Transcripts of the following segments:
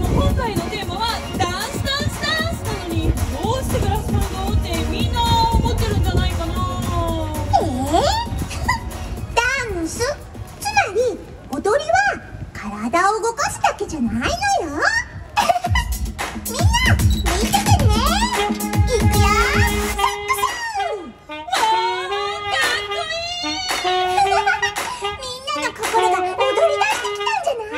今回のテーマはダンスダンスダンスなのに、どうしてブラスバンドってみんな思ってるんじゃないかな。 ダンス、つまり踊りは体を動かすだけじゃないのよ。みんな見ててね。いくよ、サックス。 かっこいい。 みんなの心が踊り出してきたんじゃない？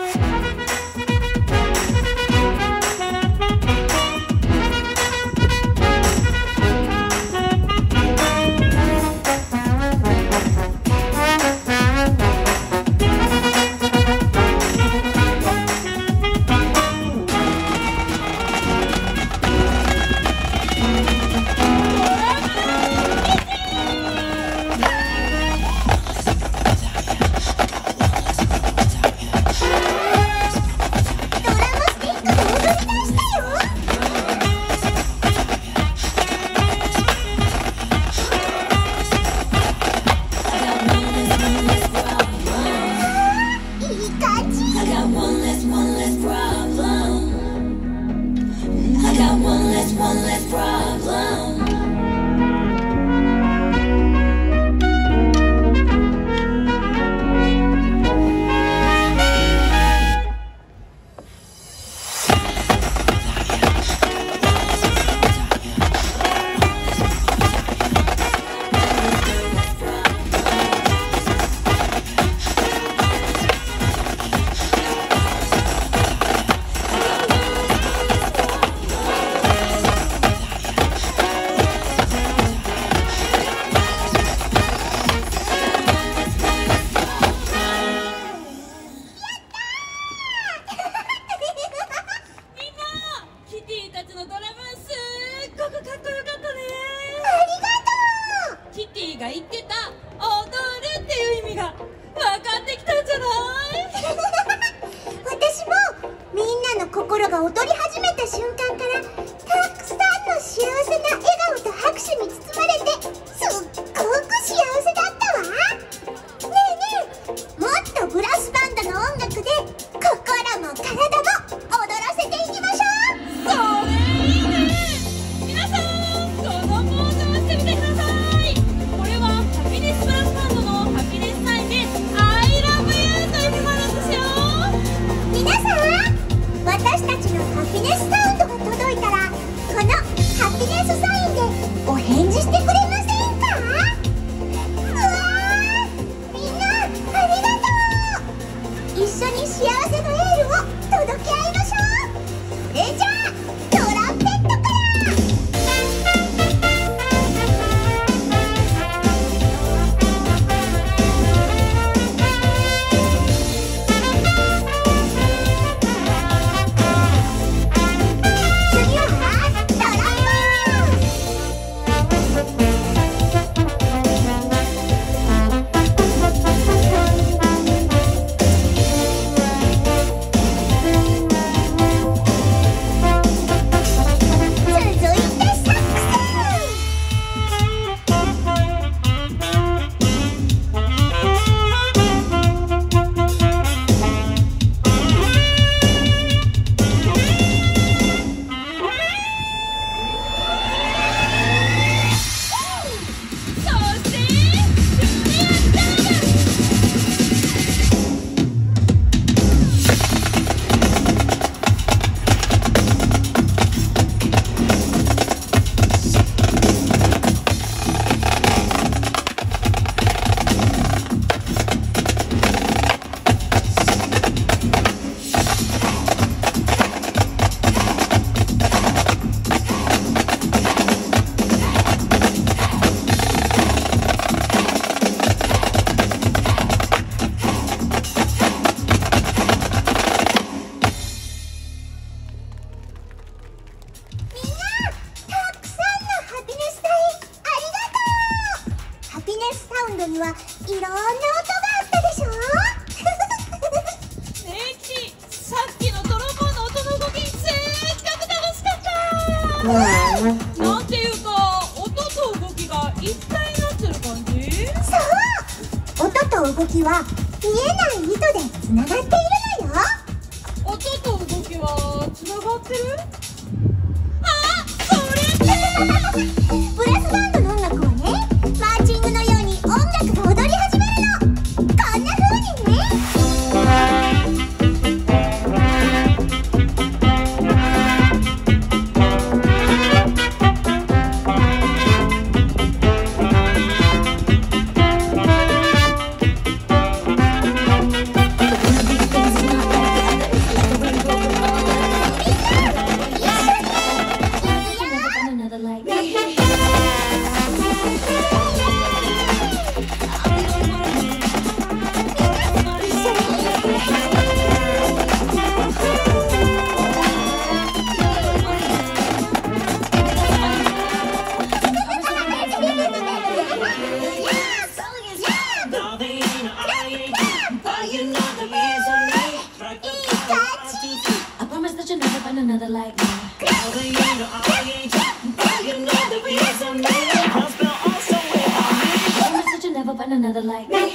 が言ってた踊るっていう意味が分かってきたんじゃない？ 私もみんなの心が踊り始めた瞬間からたくさんの幸せな笑顔と拍手に包まれてすっごく幸せだったわ。ねえねえ、もっとブラスバンドの音楽で心も体も踊らせていきましょう。 それいいね。皆さんこのポーズをしてみてください。これはハピネスブラスバンドのハピネスサインで I love you という曲なんですよ。 皆さん、私たちのハピネスサウンドが届いたらこのハピネスサインでお返事してくれませんか？うわー、みんなありがとう。一緒に幸せのエールを届け合いましょう。それじゃあトランペットから。にはいろんな音があったでしょ？ ねえキキ、さっきのトロンボーンの音の動きすっごく楽しかった。なんていうか音と動きが一体になってる感じ？ そう、音と動きは見えない糸でつながっているのよ。 音と動きはってる。あ、それってブラスバンドの音楽はね、マーチングのように音楽が踊り始めるの。こんな風にね。 Another like me. Promise that you'll never find another like me.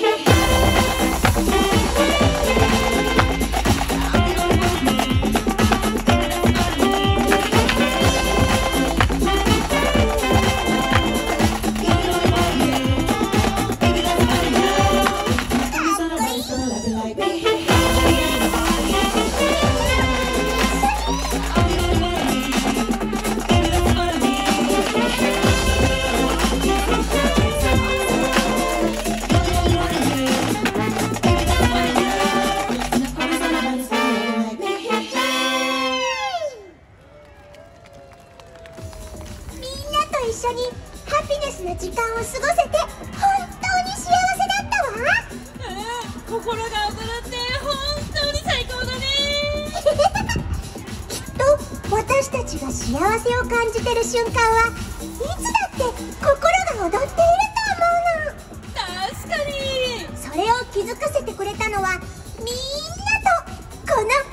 一緒にハピネスな時間を過ごせて本当に幸せだったわ。 心が躍って本当に最高だね。 きっと私たちが幸せを感じてる瞬間はいつだって心が踊っていると思うの。 確かに。 それを気づかせてくれたのはみんなとこの